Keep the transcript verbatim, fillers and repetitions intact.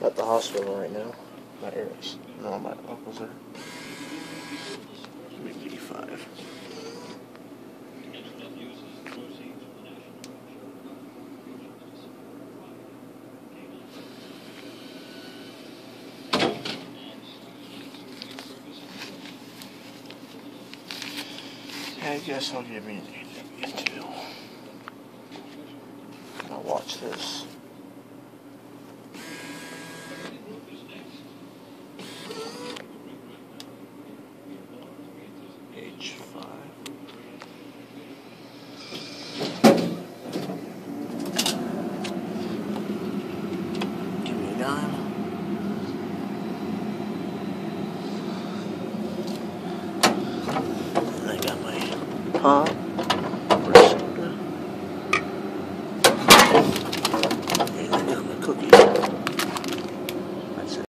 at the hospital right now. My ears. No, my uncles are. Maybe eighty-five. I guess I'll give me an A W too. I'll watch this. H five. Give me a dime.